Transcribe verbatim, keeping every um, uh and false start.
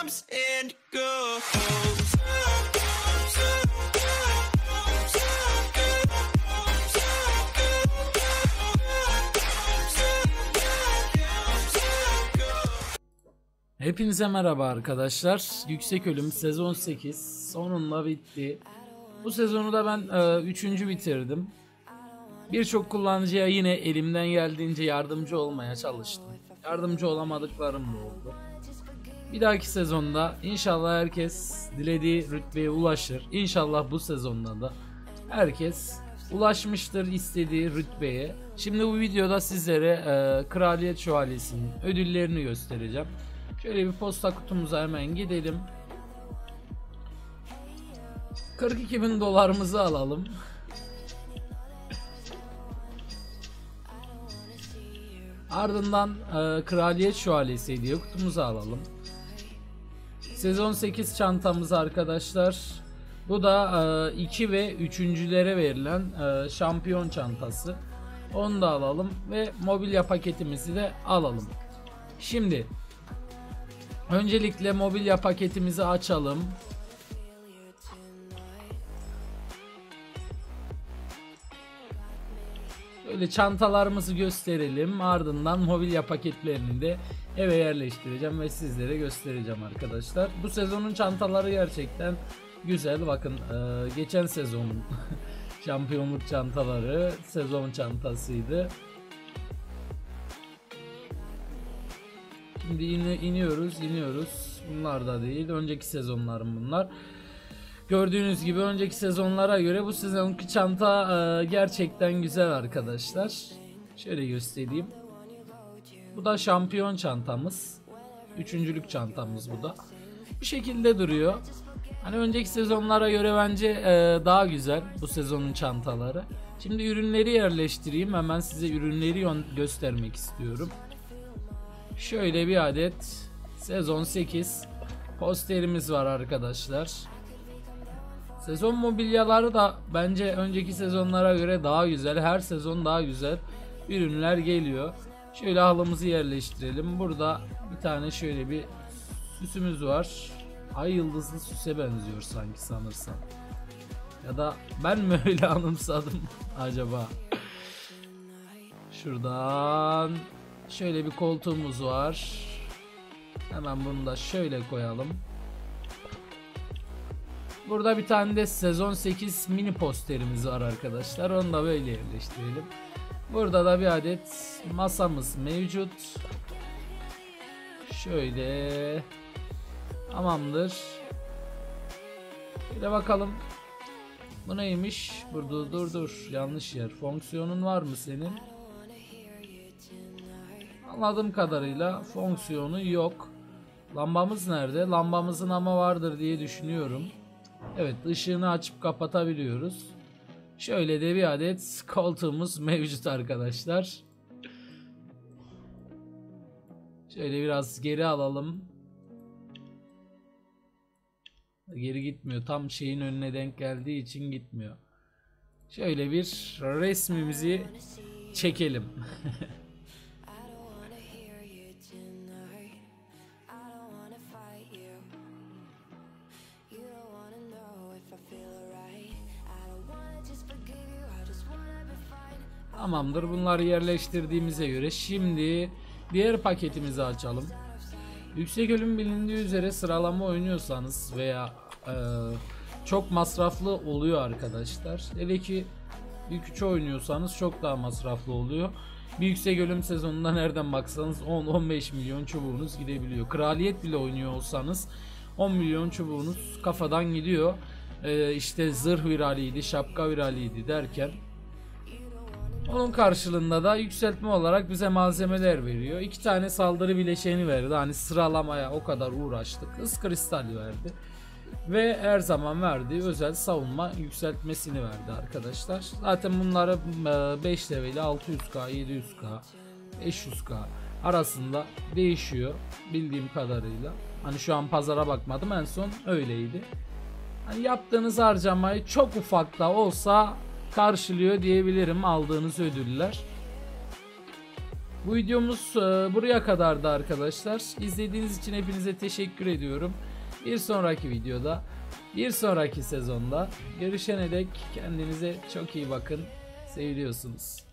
comes and goes. Hepinize merhaba arkadaşlar. Yüksek Ölüm sezon sekiz sonunda bitti. Bu sezonu da ben üçüncü bitirdim. Birçok kullanıcıya yine elimden geldiğince yardımcı olmaya çalıştım. Yardımcı olamadıklarım da oldu. Bir dahaki sezonda inşallah herkes dilediği rütbeye ulaşır. İnşallah bu sezonda da herkes ulaşmıştır istediği rütbeye. Şimdi bu videoda sizlere e, Kraliyet Şövalyesi'nin ödüllerini göstereceğim. Şöyle bir posta kutumuza hemen gidelim. kırk iki bin dolarımızı alalım. Ardından e, Kraliyet Şövalyesi hediye kutumuzu alalım. Sezon sekiz çantamız arkadaşlar. Bu da e, iki ve üçüncülere verilen e, şampiyon çantası. Onu da alalım ve mobilya paketimizi de alalım. Şimdi öncelikle mobilya paketimizi açalım. Böyle çantalarımızı gösterelim. Ardından mobilya paketlerini de eve yerleştireceğim ve sizlere göstereceğim arkadaşlar. Bu sezonun çantaları gerçekten güzel. Bakın e, geçen sezonun şampiyonluk çantaları sezon çantasıydı. Şimdi in iniyoruz, iniyoruz. Bunlar da değil. Önceki sezonların bunlar. Gördüğünüz gibi önceki sezonlara göre bu sezonki çanta e, gerçekten güzel arkadaşlar. Şöyle göstereyim. Bu da şampiyon çantamız. Üçüncülük çantamız bu da. Bu şekilde duruyor. Hani önceki sezonlara göre bence e, daha güzel bu sezonun çantaları. Şimdi ürünleri yerleştireyim. Hemen size ürünleri göstermek istiyorum. Şöyle bir adet sezon sekiz posterimiz var arkadaşlar. Sezon mobilyaları da bence önceki sezonlara göre daha güzel. Her sezon daha güzel ürünler geliyor. Şöyle halımızı yerleştirelim. Burada bir tane şöyle bir süsümüz var. Ay yıldızlı süse benziyor sanki sanırsam. Ya da ben mi öyle anımsadım acaba? Şuradan şöyle bir koltuğumuz var. Hemen bunu da şöyle koyalım. Burada bir tane de sezon sekiz mini posterimiz var arkadaşlar. Onu da böyle yerleştirelim. Burada da bir adet masamız mevcut. Şöyle. Tamamdır. Şöyle bakalım. Bu neymiş? Burada dur dur. Yanlış yer. Fonksiyonun var mı senin? Anladığım kadarıyla fonksiyonu yok. Lambamız nerede? Lambamızın ama vardır diye düşünüyorum. Evet, ışığını açıp kapatabiliyoruz. Şöyle de bir adet koltuğumuz mevcut arkadaşlar. Şöyle biraz geri alalım. Geri gitmiyor. Tam şeyin önüne denk geldiği için gitmiyor. Şöyle bir resmimizi çekelim. Tamamdır. Bunları yerleştirdiğimize göre şimdi diğer paketimizi açalım. Yüksek Ölüm bilindiği üzere sıralama oynuyorsanız veya e, çok masraflı oluyor arkadaşlar. Hele ki ilk üçü oynuyorsanız çok daha masraflı oluyor. Bir Yüksek Ölüm sezonunda nereden baksanız on on beş milyon çubuğunuz gidebiliyor. Kraliyet bile oynuyor olsanız on milyon çubuğunuz kafadan gidiyor. E, işte zırh viraliydi, şapka viraliydi derken onun karşılığında da yükseltme olarak bize malzemeler veriyor. İki tane saldırı bileşeni verdi. Hani sıralamaya o kadar uğraştık. Is kristali verdi. Ve her zaman verdiği özel savunma yükseltmesini verdi arkadaşlar. Zaten bunları beş level altı yüz K, yedi yüz K, beş yüz K arasında değişiyor bildiğim kadarıyla. Hani şu an pazara bakmadım, en son öyleydi. Hani yaptığınız harcamayı çok ufak da olsa karşılıyor diyebilirim aldığınız ödüller. Bu videomuz e, buraya kadardı arkadaşlar. İzlediğiniz için hepinize teşekkür ediyorum. Bir sonraki videoda, bir sonraki sezonda görüşene dek kendinize çok iyi bakın. Seviliyorsunuz.